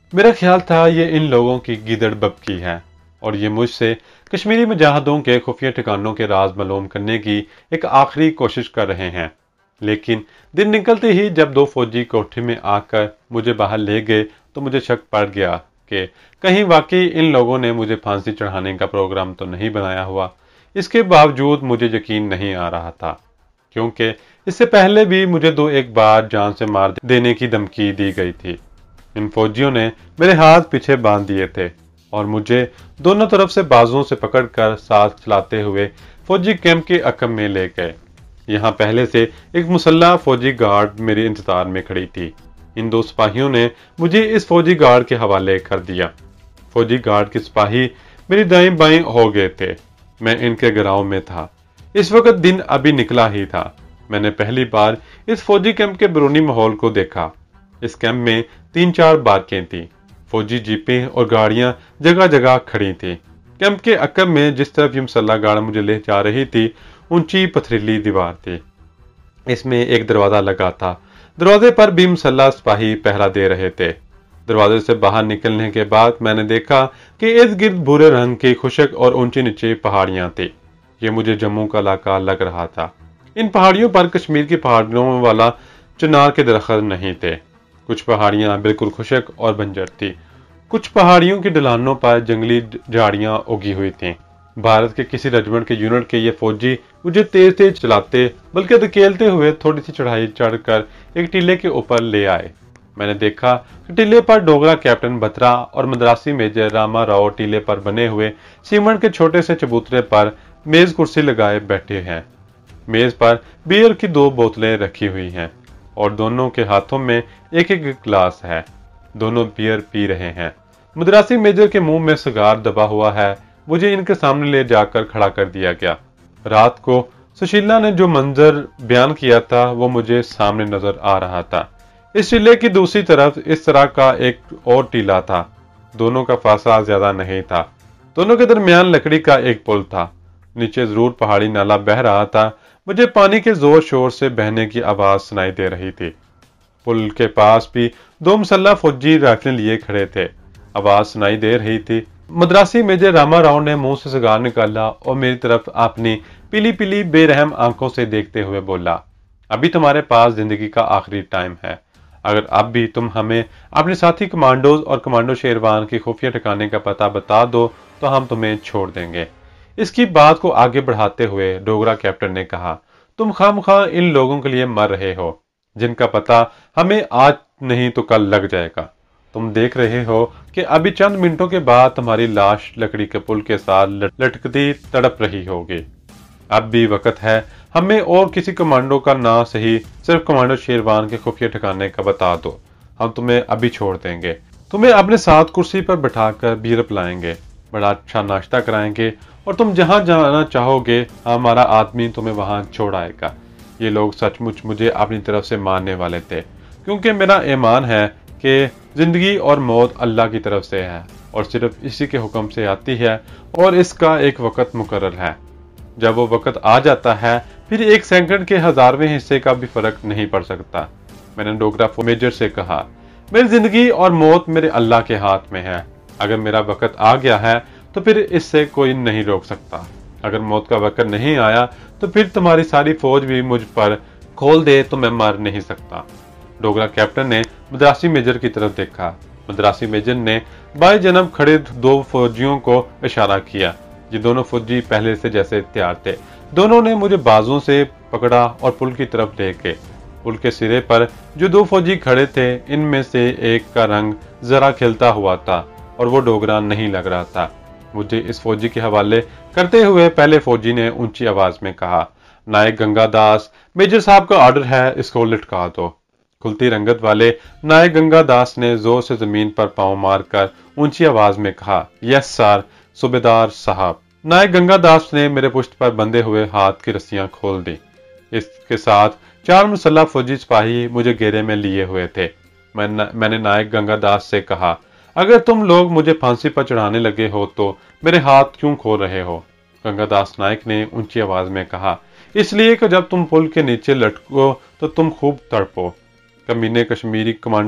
मेरा ख्याल था ये इन लोगों की गिदड़ बबकी है और ये मुझसे कश्मीरी मुजाहिदों के खुफिया ठिकानों के राज मालूम करने की एक आखिरी कोशिश कर रहे हैं। लेकिन दिन निकलते ही जब दो फौजी कोठरी में आकर मुझे बाहर ले गए तो मुझे शक पड़ गया कि कहीं वाकई इन लोगों ने मुझे फांसी चढ़ाने का प्रोग्राम तो नहीं बनाया हुआ। इसके बावजूद मुझे यकीन नहीं आ रहा था, क्योंकि इससे पहले भी मुझे दो एक बार जान से मार देने की धमकी दी गई थी। इन फौजियों ने मेरे हाथ पीछे बांध दिए थे और मुझे दोनों तरफ से बाजुओं से पकड़कर साथ चलाते हुए फौजी कैंप के अकम में ले गए। यहाँ पहले से एक मुसल्ला फौजी गार्ड मेरे इंतजार में खड़ी थी। इन दो सिपाहियों ने मुझे इस फौजी गार्ड के हवाले कर दिया। फौजी गार्ड के सिपाही मेरी दाएं बाएं हो गए थे। मैं इनके गिराव में था। इस वक्त दिन अभी निकला ही था। मैंने पहली बार इस फौजी कैंप के बैरूनी माहौल को देखा। इस कैंप में 3-4 बारकें थी। फौजी जीपें और गाड़ियां जगह जगह खड़ी थी। कैंप के अकब में जिस तरफ ये मुसल्ला गाड़ मुझे ले जा रही थी, ऊंची पथरीली दीवार थी। इसमें एक दरवाजा लगा था। दरवाजे पर भी मुसल्ला सिपाही पहरा दे रहे थे। दरवाजे से बाहर निकलने के बाद मैंने देखा कि इर्द गिर्द भूरे रंग की खुशक और ऊंची नीचे पहाड़ियां थी। ये मुझे जम्मू का इलाका लग रहा था। इन पहाड़ियों पर कश्मीर की पहाड़ियों वाला चिनार के दरख्त नहीं थे। कुछ पहाड़ियां बिल्कुल खुशक और बंजर थी। कुछ पहाड़ियों की ढलानों पर जंगली झाड़ियां उगी हुई थीं। भारत के किसी रेजिमेंट के यूनिट के ये फौजी मुझे तेज तेज चलाते बल्कि धकेलते हुए थोड़ी सी चढ़ाई चढ़कर एक टीले के ऊपर ले आए। मैंने देखा कि टीले पर डोगरा कैप्टन बत्रा और मद्रासी मेजर रामा राव टीले पर बने हुए सीमेंट के छोटे से चबूतरे पर मेज कुर्सी लगाए बैठे हैं। मेज पर बियर की 2 बोतलें रखी हुई हैं और दोनों के हाथों में एक एक गिलास है। दोनों बियर पी रहे हैं। मद्रासी मेजर के मुंह में सिगार दबा हुआ है। मुझे इनके सामने ले जाकर खड़ा कर दिया गया। रात को सुशीला ने जो मंजर बयान किया था वो मुझे सामने नजर आ रहा था। इस टीले की दूसरी तरफ इस तरह का एक और टीला था। दोनों का फासला ज्यादा नहीं था। दोनों के दरमियान लकड़ी का एक पुल था। नीचे जरूर पहाड़ी नाला बह रहा था। मुझे पानी के जोर शोर से बहने की आवाज सुनाई दे रही थी। पुल के पास भी 2 मुसल्ला फौजी राइफलें लिए खड़े थे। आवाज सुनाई दे रही थी। मद्रासी मेजर रामा राव ने मुंह से सिगार निकाला और मेरी तरफ अपनी पीली पीली बेरहम आंखों से देखते हुए बोला, अभी तुम्हारे पास जिंदगी का आखिरी टाइम है। अगर अब भी तुम हमें अपने साथी कमांडोज और कमांडो शेरवान के खुफिया ठिकाने का पता बता दो तो हम तुम्हें छोड़ देंगे। इसकी बात को आगे बढ़ाते हुए डोगरा कैप्टन ने कहा, तुम खामखा इन लोगों के लिए मर रहे हो जिनका पता हमें आज नहीं तो कल लग जाएगा। तुम देख रहे हो कि अभी चंद मिनटों के बाद तुम्हारी लाश लकड़ी के पुल के साथ लटकती तड़प रही होगी। अब भी वक्त है। हमें और किसी कमांडो का ना सही, सिर्फ कमांडो शेरवान के खुफिया ठिकाने का बता दो। हम तुम्हें अभी छोड़ देंगे। तुम्हें अपने साथ कुर्सी पर बिठाकर बीयर पिलाएंगे, बड़ा अच्छा नाश्ता कराएंगे और तुम जहां जाना चाहोगे हमारा आदमी तुम्हें वहां छोड़ आएगा। ये लोग सचमुच मुझे अपनी तरफ से मारने वाले थे, क्योंकि मेरा ईमान है कि जिंदगी और मौत अल्लाह की तरफ से है और सिर्फ इसी के हुक्म से आती है और इसका एक वक्त मुकर्रर है। जब वो वक्त आ जाता है फिर 1 सेकंड के 1000वें हिस्से का भी फर्क नहीं पड़ सकता। मैंने डोगरा मेजर से कहा, मेरी जिंदगी और मौत मेरे अल्लाह के हाथ में है। अगर मेरा वक्त आ गया है तो फिर इससे कोई नहीं रोक सकता। अगर मौत का वक्त नहीं आया तो फिर तुम्हारी सारी फौज भी मुझ पर खोल दे तो मैं मर नहीं सकता। डोगरा कैप्टन ने मद्रासी मेजर की तरफ देखा। मद्रासी मेजर ने बाएं जनाब खड़े 2 फौजियों को इशारा किया। ये दोनों फौजी पहले से जैसे तैयार थे। दोनों ने मुझे बाजुओं से पकड़ा और पुल की तरफ ले गए। पुल के सिरे पर जो 2 फौजी खड़े थे, इनमें से एक का रंग जरा खिलता हुआ था और वो डोगरा नहीं लग रहा था। मुझे इस फौजी के हवाले करते हुए पहले फौजी ने ऊंची आवाज में कहा, नायक गंगादास, मेजर साहब का ऑर्डर है, इसको लटका दो। खुलती रंगत वाले नायक गंगादास ने जोर से जमीन पर पांव मारकर ऊंची आवाज में कहा, यस सर सूबेदार साहब। नायक गंगादास ने मेरे पुष्ट पर बंधे हुए हाथ की रस्सियां खोल दी। इसके साथ 4 मुसल्ला फौजी सिपाही मुझे घेरे में लिए हुए थे। मैंने नायक गंगादास से कहा, अगर तुम लोग मुझे फांसी पर चढ़ाने लगे हो तो मेरे हाथ क्यों खोल रहे हो? गंगादास नायक ने ऊंची आवाज में कहा, इसलिए कि जब तुम पुल के नीचे लटको तो तुम खूब तड़पो। कमीने कश्मीरी कमांडो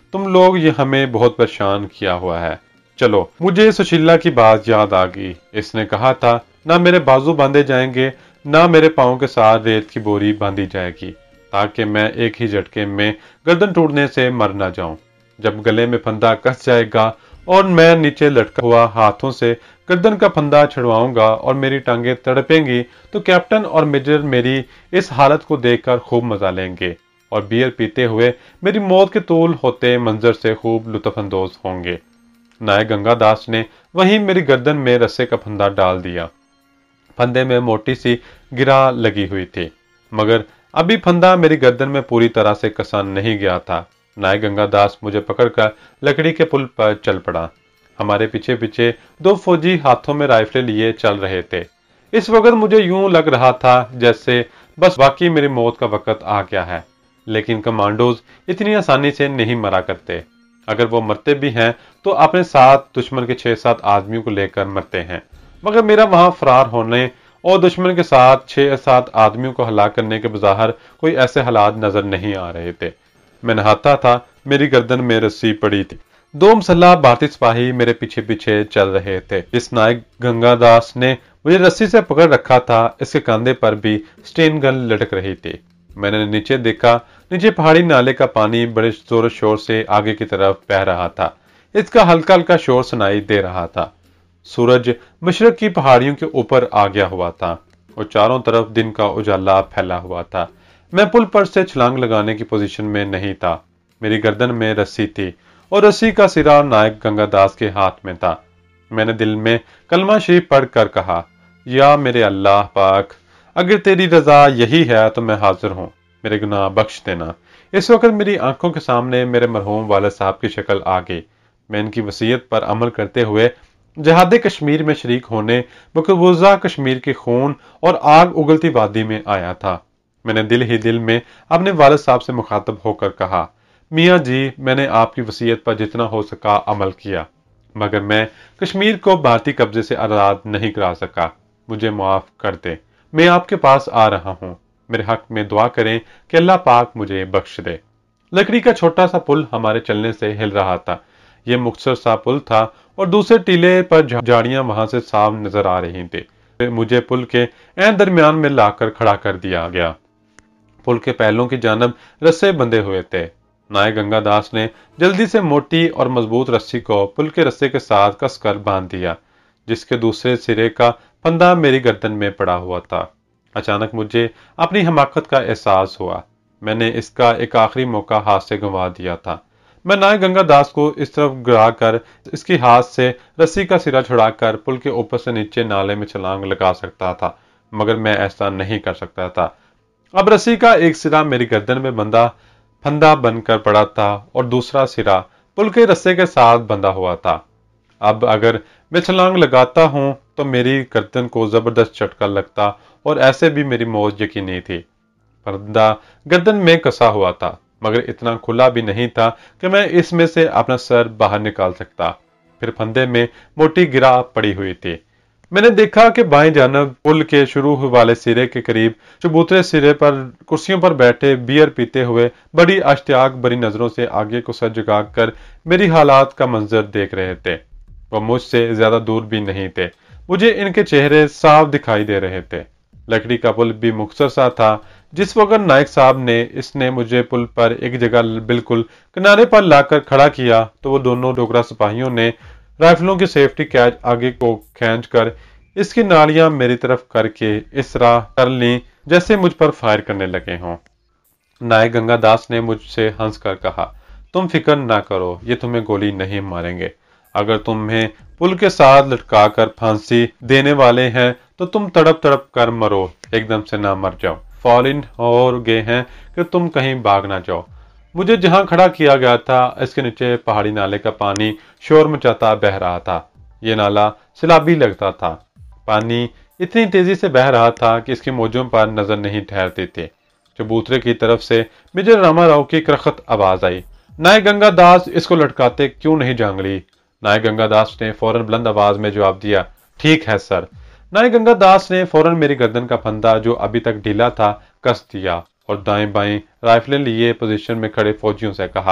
तुम लोग ये हमें बहुत परेशान किया हुआ है। चलो, मुझे सुशीला की बात याद आ गई। इसने कहा था ना मेरे बाजू बांधे जाएंगे, ना मेरे पाँव के साथ रेत की बोरी बांधी जाएगी, ताकि मैं एक ही झटके में गर्दन टूटने से मर ना जाऊं। जब गले में फंदा कस जाएगा और मैं नीचे लटका हुआ हाथों से गर्दन का फंदा छुड़वाऊंगा और मेरी टांगे तड़पेंगी, तो कैप्टन और मेजर मेरी इस हालत को देखकर खूब मजा लेंगे और बियर पीते हुए मेरी मौत के तूल होते मंजर से खूब लुत्फानंदोज होंगे। नायक गंगादास ने वहीं मेरी गर्दन में रस्से का फंदा डाल दिया। फंदे में मोटी सी गिरा लगी हुई थी, मगर अभी फंदा मेरी गर्दन में पूरी तरह से कसा नहीं गया था। नायक गंगादास मुझे पकड़कर लकड़ी के पुल पर चल पड़ा। हमारे पीछे पीछे दो फौजी हाथों में राइफलें लिए चल रहे थे। इस वक्त मुझे यूं लग रहा था जैसे बस वाकई मेरी मौत का वक्त आ गया है। लेकिन कमांडोज इतनी आसानी से नहीं मरा करते। अगर वो मरते भी हैं तो अपने साथ दुश्मन के 6-7 आदमियों को लेकर मरते हैं। मगर मेरा वहां फरार होने और दुश्मन के साथ 6-7 आदमियों को हलाक करने के बजाहर कोई ऐसे हालात नजर नहीं आ रहे थे। मैं नहाता था, मेरी गर्दन में रस्सी पड़ी थी। दो मसल्ला भारतीय सिपाही मेरे पीछे पीछे चल रहे थे। इस नायक गंगादास ने मुझे रस्सी से पकड़ रखा था, इसके कंधे पर भी स्टेन गन लटक रही थी। मैंने नीचे देखा, नीचे पहाड़ी नाले का पानी बड़े जोर शोर से आगे की तरफ बह रहा था। इसका हल्का हल्का शोर सुनाई दे रहा था। सूरज मशरक की पहाड़ियों के ऊपर आ गया हुआ था और चारों तरफ दिन का उजाला फैला हुआ था। मैं पुल पर से छलांग लगाने की पोजीशन में नहीं था। मेरी गर्दन में रस्सी थी और रस्सी का सिरा नायक गंगादास के हाथ में था। मैंने दिल में कलमा शरीफ पढ़कर कहा, या मेरे अल्लाह पाक, अगर तेरी रजा यही है तो मैं हाजिर हूँ, मेरे गुनाह बख्श देना। इस वक्त मेरी आंखों के सामने मेरे मरहूम वालिद साहब की शक्ल आ गई। मैं इनकी वसीयत पर अमल करते हुए जहाद कश्मीर में शरीक होने मकबूजा कश्मीर के खून और आग उगलती वादी में आया था। मैंने दिल ही दिल में अपने वालिद साहब से मुखातब होकर कहा, मियाँ जी, मैंने आपकी वसीयत पर जितना हो सका अमल किया, मगर मैं कश्मीर को भारतीय कब्जे से आजाद नहीं करा सका। मुझे माफ कर दे। मैं आपके पास आ रहा हूँ। मेरे हक में दुआ करें कि अल्लाह पाक मुझे बख्श दे। लकड़ी का छोटा सा पुल हमारे चलने से हिल रहा था। यह मुख्तसर सा पुल था और दूसरे टीले पर झाड़ियां वहां से साफ नजर आ रही थी। मुझे पुल के ऐन दरमियान में लाकर खड़ा कर दिया गया। पुल के पहलों की जानब रस्से बंधे हुए थे। नायक गंगादास ने जल्दी से मोटी और मजबूत रस्सी को पुल के रस्से के साथ कसकर बांध दिया, जिसके दूसरे सिरे का फंदा मेरी गर्दन में पड़ा हुआ था। अचानक मुझे अपनी हमाकत का एहसास हुआ। मैंने इसका एक आखिरी मौका हाथ से गंवा दिया था। मैं नायक गंगादास को इस तरफ गिरा कर इसके हाथ से रस्सी का सिरा छुड़ाकर पुल के ऊपर से नीचे नाले में छलांग लगा सकता था, मगर मैं ऐसा नहीं कर सकता था। अब रस्सी का एक सिरा मेरी गर्दन में बंधा फंदा बनकर पड़ा था और दूसरा सिरा पुल के रस्से के साथ बंधा हुआ था। अब अगर मैं छलांग लगाता हूं तो मेरी गर्दन को जबरदस्त झटका लगता और ऐसे भी मेरी मौत यकीनी थी। फंदा गर्दन में कसा हुआ था, मगर इतना खुला भी नहीं था कि मैं इसमें से अपना सर बाहर निकाल सकता। फिर फंदे में मोटी गिरा पड़ी हुई थी। मैंने देखा कि बाएं जानब पुल के शुरू वाले सिरे के करीब चबूतरे सिरे पर कुर्सियों पर बैठे बियर पीते हुए बड़ी अश्तियाक भरी नजरों से आगे को सर झुकाकर मेरी हालात का मंजर देख रहे थे। वो मुझसे ज्यादा दूर भी नहीं थे। मुझे इनके चेहरे साफ दिखाई दे रहे थे। लकड़ी का पुल भी मुख्तसर सा था। जिस वक्त नायक साहब ने इसने मुझे पुल पर एक जगह बिल्कुल किनारे पर लाकर खड़ा किया, तो वो दोनों डोगरा सिपाहियों ने राइफलों की सेफ्टी कैच आगे को खींचकर इसकी नालियां मेरी तरफ करके इस तरह कर ली जैसे मुझ पर फायर करने लगे हों। नायक गंगादास ने मुझसे हंसकर कहा, तुम फिक्र ना करो, ये तुम्हें गोली नहीं मारेंगे। अगर तुम्हें पुल के साथ लटका कर फांसी देने वाले हैं तो तुम तड़प तड़प कर मरो, एकदम से ना मर जाओ। फॉल इन हो गए हैं कि तुम कहीं भाग ना जाओ। मुझे जहां खड़ा किया गया था इसके नीचे पहाड़ी नाले का पानी शोर मचाता बह रहा था। ये नाला सैलाबी लगता था। पानी इतनी तेजी से बह रहा था कि इसकी मौजों पर नजर नहीं ठहरते थे। चबूतरे की तरफ से मेजर रामा राव की करखत आवाज आई, नायक गंगादास, इसको लटकाते क्यों नहीं जांगड़ी? नायक गंगादास ने फौरन बुलंद आवाज में जवाब दिया, ठीक है सर। नायक गंगादास ने फौरन मेरी गर्दन का फंदा जो अभी तक ढीला था कस दिया और दाएं बाएं राइफलें लिए पोजीशन में खड़े फौजियों से कहा,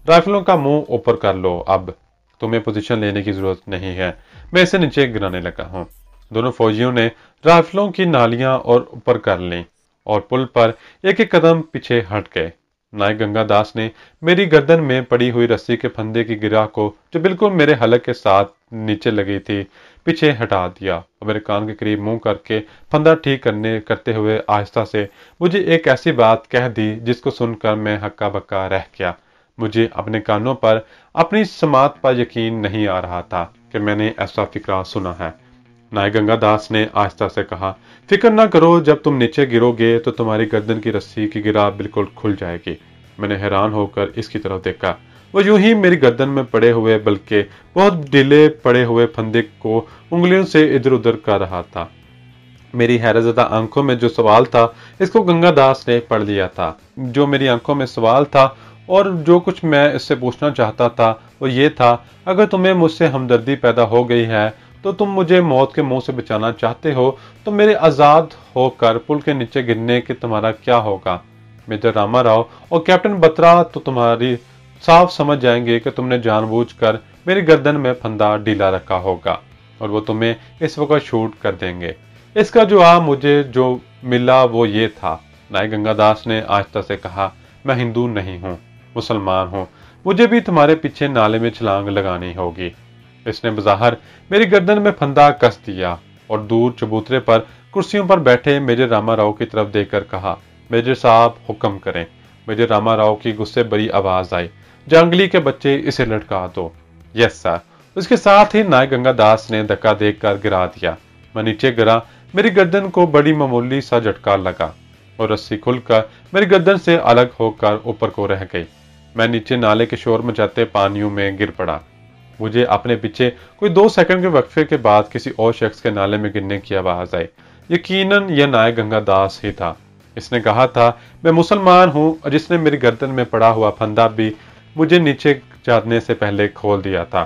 राइफलों का मुंह ऊपर कर लो, अब तुम्हें पोजीशन लेने की जरूरत नहीं है, मैं इसे नीचे गिराने लगा हूँ। दोनों फौजियों ने राइफलों की नालियां और ऊपर कर लीं और पुल पर एक एक कदम पीछे हट गए। नायक गंगादास ने मेरी गर्दन में पड़ी हुई रस्सी के फंदे की गिरा को, जो बिल्कुल मेरे हलक के साथ नीचे लगी थी, पीछे हटा दिया और मेरे कान के करीब मुंह करके फंदा ठीक करते हुए आहिस्ता से मुझे एक ऐसी बात कह दी जिसको सुनकर मैं हक्का बक्का रह गया। मुझे अपने कानों पर, अपनी समात पर यकीन नहीं आ रहा था कि मैंने ऐसा फिक्रा सुना है। नायक गंगादास ने आहिस्ता से कहा, फिक्र ना करो, जब तुम नीचे गिरोगे तो तुम्हारी गर्दन की रस्सी की गिरा बिल्कुल खुल जाएगी। मैंने हैरान होकर इसकी तरफ देखा। वो यूं ही मेरी गर्दन में पड़े हुए, बल्कि बहुत ढीले पड़े हुए फंदे को उंगलियों से इधर उधर कर रहा था। मेरी हैरतज़दा आंखों में जो सवाल था, इसको गंगादास ने पढ़ लिया था। जो मेरी आंखों में सवाल था और जो कुछ मैं इससे पूछना चाहता था वो ये था, अगर तुम्हें मुझसे हमदर्दी पैदा हो गई है तो तुम मुझे मौत के मुंह से बचाना चाहते हो, तो मेरे आज़ाद होकर पुल के नीचे गिरने के तुम्हारा क्या होगा। मेजर रामा राव और कैप्टन बत्रा तो तुम्हारी साफ समझ जाएंगे कि तुमने जानबूझकर मेरी गर्दन में फंदा ढीला रखा होगा और वो तुम्हें इस वक्त शूट कर देंगे। इसका जवाब मुझे जो मिला वो ये था। नायक गंगादास ने आहिस्ता से कहा, मैं हिंदू नहीं हूँ, मुसलमान हूँ, मुझे भी तुम्हारे पीछे नाले में छलांग लगानी होगी। इसने बज़ाहिर मेरी गर्दन में फंदा कस दिया और दूर चबूतरे पर कुर्सियों पर बैठे मेजर रामा राव की तरफ देखकर कहा, मेजर साहब हुक्म करें। मेजर रामा राव की गुस्से भरी आवाज आई, जांगली के बच्चे, इसे लटका दो। Yes sir. उसके साथ ही नायक गंगादास ने धक्का देकर गिरा दिया। मैं नीचे गिरा। मेरी गर्दन को बड़ी मामूली सा झटका लगा और रस्सी खुलकर मेरी गर्दन से अलग होकर ऊपर को रह गई। मैं नीचे नाले के शोर मचाते पानियों में गिर पड़ा। मुझे अपने पीछे कोई 2 सेकंड के वक्फे के बाद किसी और शख्स के नाले में गिरने की आवाज आई। यकीनन यह नायक गंगादास ही था। इसने कहा था, मैं मुसलमान हूं, और जिसने मेरी गर्दन में पड़ा हुआ फंदा भी मुझे नीचे जाने से पहले खोल दिया था।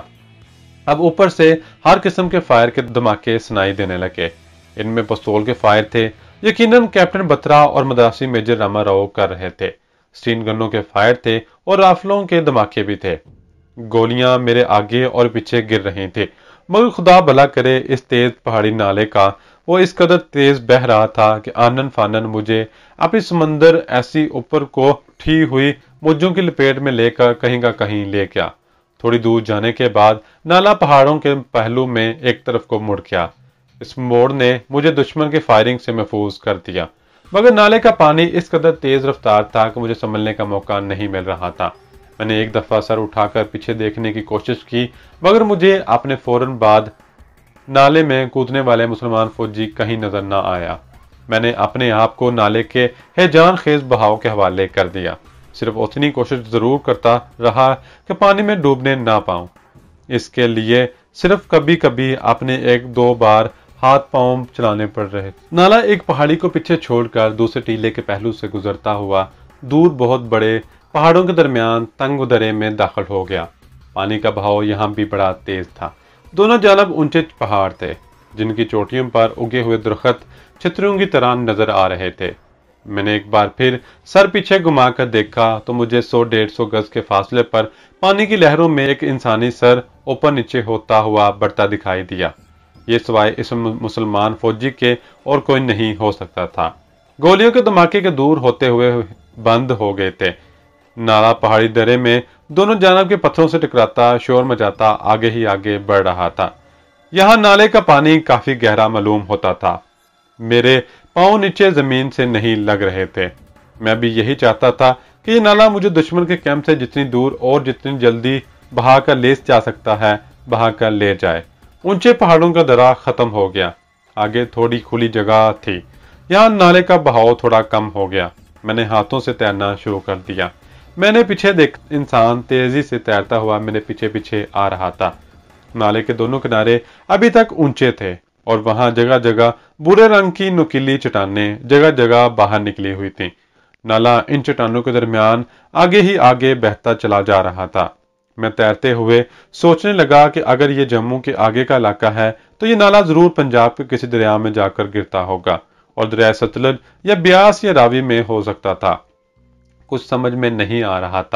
अब ऊपर से हर किस्म के फायर के धमाके सुनाई देने लगे। इनमें पिस्तौल के फायर थे, यकीनन कैप्टन बत्रा और मद्रासी मेजर रामा राव कर रहे थे। स्टीन गनों के फायर थे और राफलों के धमाके भी थे। गोलियां मेरे आगे और पीछे गिर रही थी, मगर खुदा भला करे इस तेज पहाड़ी नाले का वो इस कदर तेज बह रहा था कि आनन फानन मुझे अपनी समंदर ऐसी ऊपर को उठी हुई मौजों की लपेट में लेकर कहीं का कहीं ले गया। थोड़ी दूर जाने के बाद नाला पहाड़ों के पहलू में एक तरफ को मुड़ गया। इस मोड़ ने मुझे दुश्मन के फायरिंग से महफूज कर दिया, मगर नाले का पानी इस कदर तेज रफ्तार था कि मुझे संभलने का मौका नहीं मिल रहा था। मैंने एक दफा सर उठाकर पीछे देखने की कोशिश की, मगर मुझे अपने फौरन बाद नाले में कूदने वाले मुसलमान फौजी कहीं नजर न आया। मैंने अपने आप को नाले के हैजान खेज बहाव के हवाले कर दिया। सिर्फ उतनी कोशिश जरूर करता रहा कि पानी में डूबने ना पाऊं। इसके लिए सिर्फ कभी कभी अपने 1-2 बार हाथ पांव चलाने पड़ रहे। नाला एक पहाड़ी को पीछे छोड़कर दूसरे टीले के पहलू से गुजरता हुआ दूर बहुत बड़े पहाड़ों के दरमियान तंग दरे में दाखिल हो गया। पानी का बहाव यहाँ भी बड़ा तेज था। दोनों जानब ऊंचे पहाड़ थे, जिनकी चोटियों पर उगे हुए दरख्त छतरियों की तरह नजर आ रहे थे। मैंने एक बार फिर सर पीछे घुमाकर देखा तो मुझे 100-150 गज के फासले पर पानी की लहरों में एक इंसानी सर ऊपर नीचे होता हुआ बढ़ता दिखाई दिया। ये सिवाय इस मुसलमान फौजी के और कोई नहीं हो सकता था। गोलियों के धमाके के दूर होते हुए बंद हो गए थे। नाला पहाड़ी दरे में दोनों जानब के पत्थरों से टकराता, शोर मचाता आगे ही आगे बढ़ रहा था। यहाँ नाले का पानी काफी गहरा मालूम होता था। मेरे पांव नीचे जमीन से नहीं लग रहे थे। मैं भी यही चाहता था कि ये नाला मुझे दुश्मन के कैंप से जितनी दूर और जितनी जल्दी बहा कर ले जा सकता है, बहा कर ले जाए। ऊंचे पहाड़ों का दरा खत्म हो गया। आगे थोड़ी खुली जगह थी। यहाँ नाले का बहाव थोड़ा कम हो गया। मैंने हाथों से तैरना शुरू कर दिया। मैंने पीछे देख इंसान तेजी से तैरता हुआ मेरे पीछे पीछे आ रहा था। नाले के दोनों किनारे अभी तक ऊंचे थे और वहां जगह जगह भूरे रंग की नुकीली चट्टानें जगह जगह बाहर निकली हुई थी। नाला इन चट्टानों के दरमियान आगे ही आगे बहता चला जा रहा था। मैं तैरते हुए सोचने लगा कि अगर ये जम्मू के आगे का इलाका है तो ये नाला जरूर पंजाब के किसी दरिया में जाकर गिरता होगा और दरिया सतलज या ब्यास या रावी में हो सकता था। कुछ समझ में नहीं आ रहा था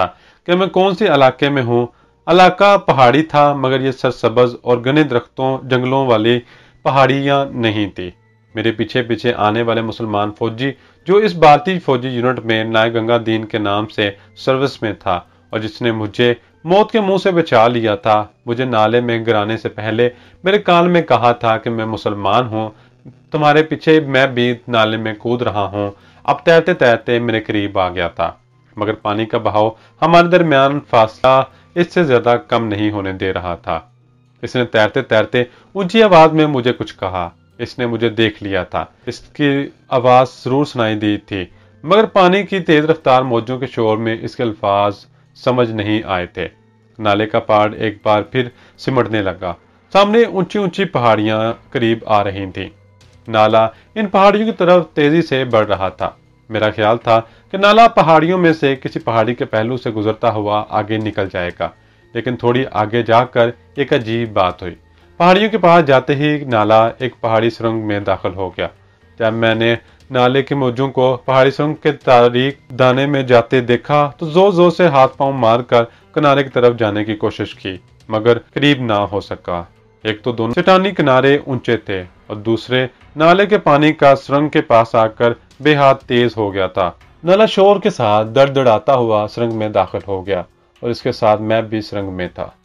कि मैं कौन सी इलाके में हूँ। इलाका पहाड़ी था, मगर ये सरसब्ज और घने दरख्तों जंगलों वाली पहाड़ियाँ नहीं थी। मेरे पीछे पीछे आने वाले मुसलमान फौजी, जो इस भारतीय फौजी यूनिट में नायक गंगादीन के नाम से सर्विस में था और जिसने मुझे मौत के मुंह से बचा लिया था, मुझे नाले में गिराने से पहले मेरे कान में कहा था कि मैं मुसलमान हूँ, तुम्हारे पीछे मैं भी नाले में कूद रहा हूँ। अब तैरते तैरते मेरे करीब आ गया था, मगर पानी का बहाव हमारे दरमियान फासला इससे ज्यादा कम नहीं होने दे रहा था। इसने तैरते तैरते ऊंची आवाज में मुझे कुछ कहा। इसने मुझे देख लिया था। इसकी आवाज जरूर सुनाई दी थी, मगर पानी की तेज रफ्तार मौजों के शोर में इसके अल्फाज समझ नहीं आए थे। नाले का पहाड़ एक बार फिर सिमटने लगा। सामने ऊंची ऊंची पहाड़ियां करीब आ रही थीं। नाला इन पहाड़ियों की तरफ तेजी से बढ़ रहा था। मेरा ख्याल था कि नाला पहाड़ियों में से किसी पहाड़ी के पहलू से गुजरता हुआ आगे निकल जाएगा, लेकिन थोड़ी आगे जाकर एक अजीब बात हुई। पहाड़ियों के पास जाते ही नाला एक पहाड़ी सुरंग में दाखिल हो गया। जब मैंने नाले के मौजों को पहाड़ी सुरंग के तारीक दाने में जाते देखा तो जोर जोर से हाथ पांव मारकर किनारे की तरफ जाने की कोशिश की, मगर करीब ना हो सका। एक तो दोनों चट्टानी किनारे ऊंचे थे और दूसरे नाले के पानी का सुरंग के पास आकर बेहद तेज हो गया था। नाला शोर के साथ दड़दड़ाता हुआ सुरंग में दाखिल हो गया और इसके साथ मैं भी सुरंग में था।